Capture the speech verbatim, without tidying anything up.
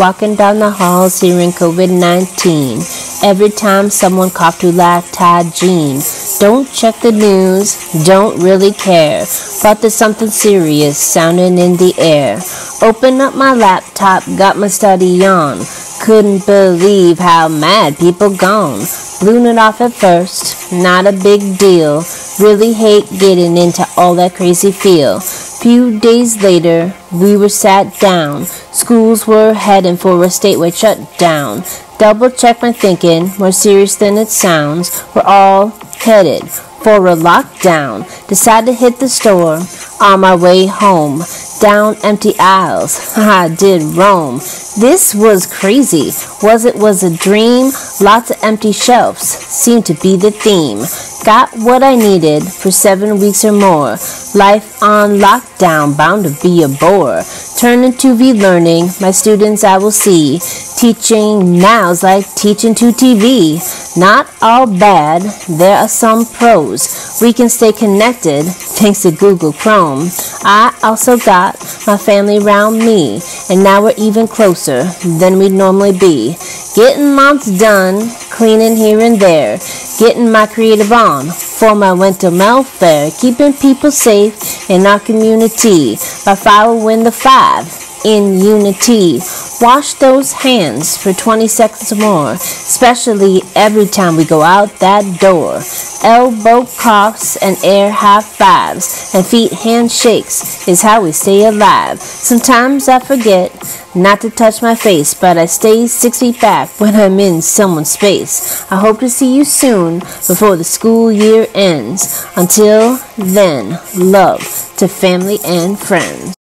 walking down the halls hearing COVID nineteen. Every time someone coughed to lactide gene. Don't check the news, don't really care, but there's something serious sounding in the air. Open up my laptop, got my study on. Couldn't believe how mad people gone. Blew it off at first, not a big deal. Really hate getting into all that crazy feel. Few days later, we were sat down. Schools were heading for a statewide shutdown. Double check my thinking, more serious than it sounds. We're all headed for a lockdown. Decided to hit the store on my way home. Down empty aisles, I did roam. This was crazy. Was it was a dream? Lots of empty shelves seemed to be the theme. Got what I needed for seven weeks or more. Life on lockdown, bound to be a bore. Turning to V-learning, my students I will see. Teaching now's like teaching to T V. Not all bad, there are some pros. We can stay connected thanks to Google Chrome. I also got my family around me, and now we're even closer than we'd normally be. Getting moms done, cleaning here and there, getting my creative on for my mental welfare, keeping people safe in our community by following the five in unity. Wash those hands for twenty seconds or more, especially every time we go out that door. Elbow coughs and air high fives and feet handshakes is how we stay alive. Sometimes I forget not to touch my face, but I stay six feet back when I'm in someone's space. I hope to see you soon before the school year ends. Until then, love to family and friends.